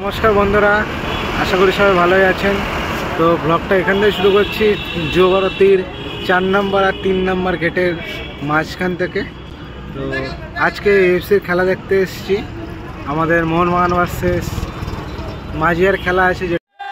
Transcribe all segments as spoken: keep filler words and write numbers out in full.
নমস্কার বন্ধুরা, আশা করি সবাই ভালোই আছেন। তো ব্লগটা এখান থেকে শুরু করছি, যুবভারতীর চার নম্বর আর তিন নম্বর গেটের মাঝখান থেকে। তো আজকে এফসির খেলা দেখতে এসেছি। আমাদের মোহনবাগান ভার্সেস মাজিয়ার খেলা আছে।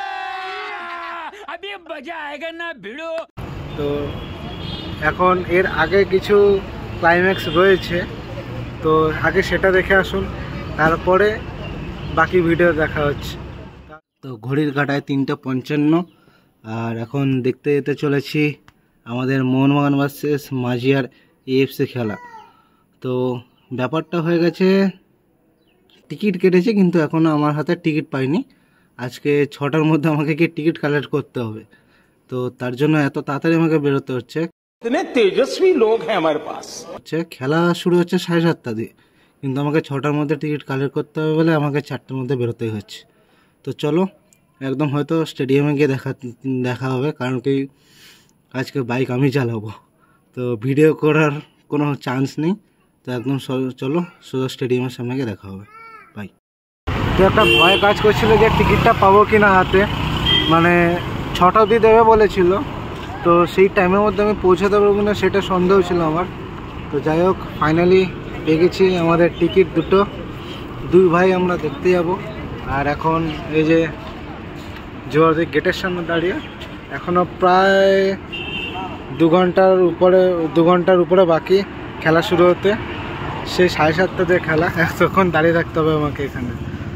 তো এখন এর আগে কিছু ক্লাইম্যাক্স রয়েছে, তো আগে সেটা দেখে আসুন, তারপরে বাকি ভিডিও দেখা হচ্ছে। তো ঘড়ির কাঁটায় তিনটে পঞ্চান্ন, আর এখন দেখতে যেতে চলেছি আমাদের মোহনবাগান ভার্সেস মাজিয়ার এএফসি খেলা। তো ব্যাপারটা হয়ে গেছে, টিকিট কেটেছে কিন্তু এখনও আমার হাতে টিকিট পাইনি। আজকে ছটার মধ্যে আমাকে কি টিকিট কালেক্ট করতে হবে, তো তার জন্য এত তাড়াতাড়ি আমাকে বেরোতে হচ্ছে। তেজস্বী লোক হ্যাঁ আমার পাস। খেলা শুরু হচ্ছে সাড়ে সাতটা দিয়ে, কিন্তু আমাকে ছটার মধ্যে টিকিট কালেক্ট করতে হবে বলে আমাকে চারটার মধ্যে বেরোতেই হচ্ছে। তো চলো, একদম হয়তো স্টেডিয়ামে গিয়ে দেখা দেখা হবে, কারণ কি আজকে বাইক আমি চালাবো, তো ভিডিও করার কোনো চান্স নেই। তো একদম চলো সোজা স্টেডিয়ামের সামনে গিয়ে দেখা হবে। বাই। তো একটা ভয় কাজ করছিল যে টিকিটটা পাবো কি না হাতে, মানে ছটা অবধি দেবে বলেছিল, তো সেই টাইমের মধ্যে আমি পৌঁছাতে পারবো কিনা সেটা সন্দেহ ছিল আমার। তো যাই হোক, ফাইনালি পেয়ে গেছি আমাদের টিকিট দুটো। দুই ভাই আমরা দেখতে যাব। আর এখন এই যে যুবভারতী গেটের সামনে দাঁড়িয়ে, এখনও প্রায় দু ঘন্টার উপরে দু ঘন্টার উপরে বাকি খেলা শুরু হতে। সেই সাড়ে সাতটা দিয়ে খেলা, এতক্ষণ দাঁড়িয়ে থাকতে হবে আমাকে এখানে।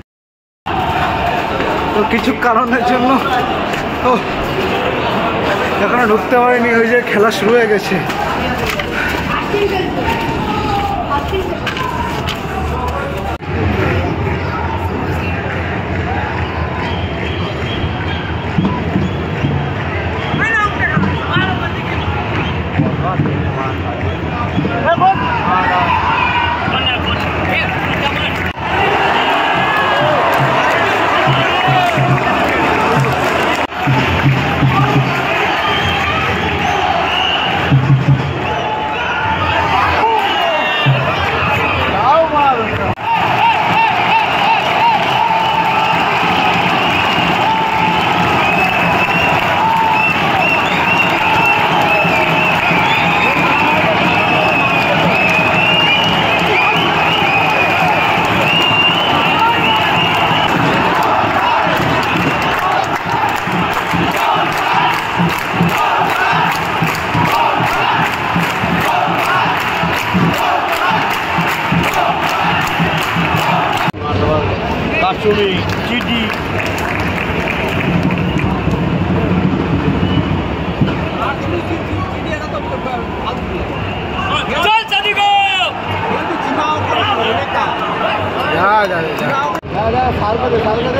তো কিছু কারণের জন্য তো এখনো ঢুকতে পারিনি, ওই যে খেলা শুরু হয়ে গেছে। চিঠি সাল করে সাল করে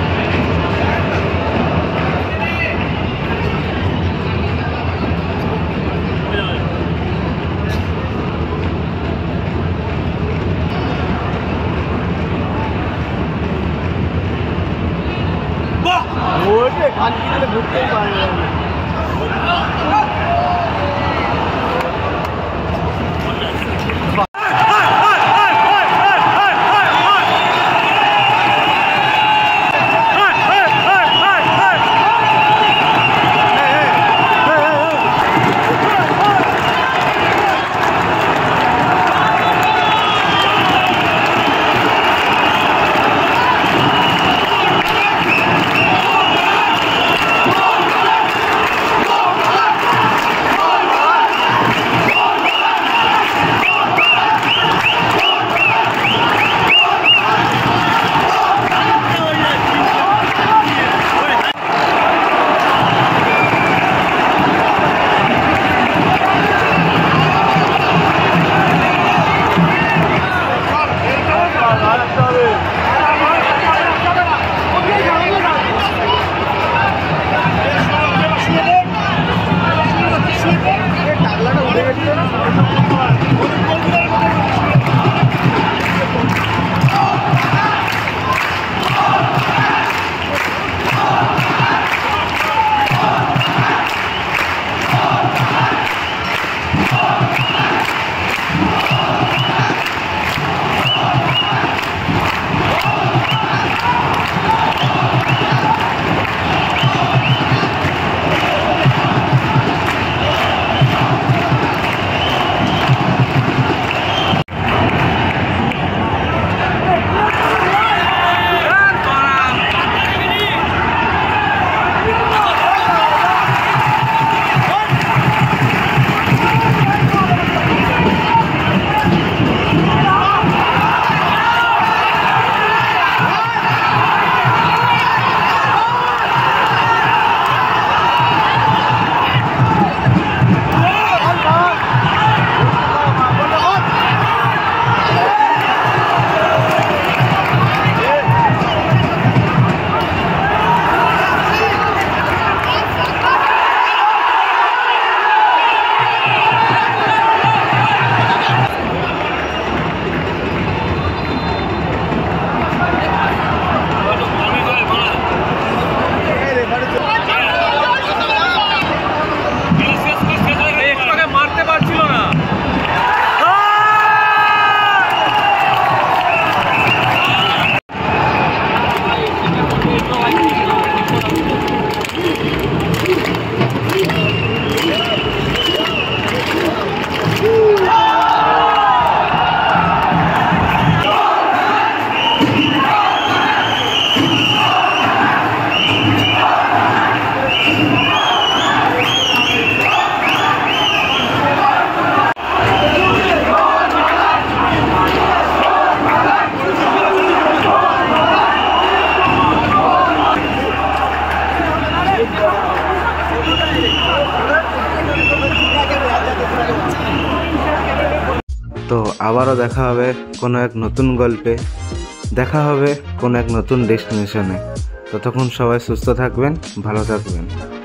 খান কিনলে ঘুরতেই পারে না। তো আবারও দেখা হবে কোনো এক নতুন গল্পে, দেখা হবে কোনো এক নতুন ডেস্টিনেশনে। ততক্ষণ সবাই সুস্থ থাকবেন, ভালো থাকবেন।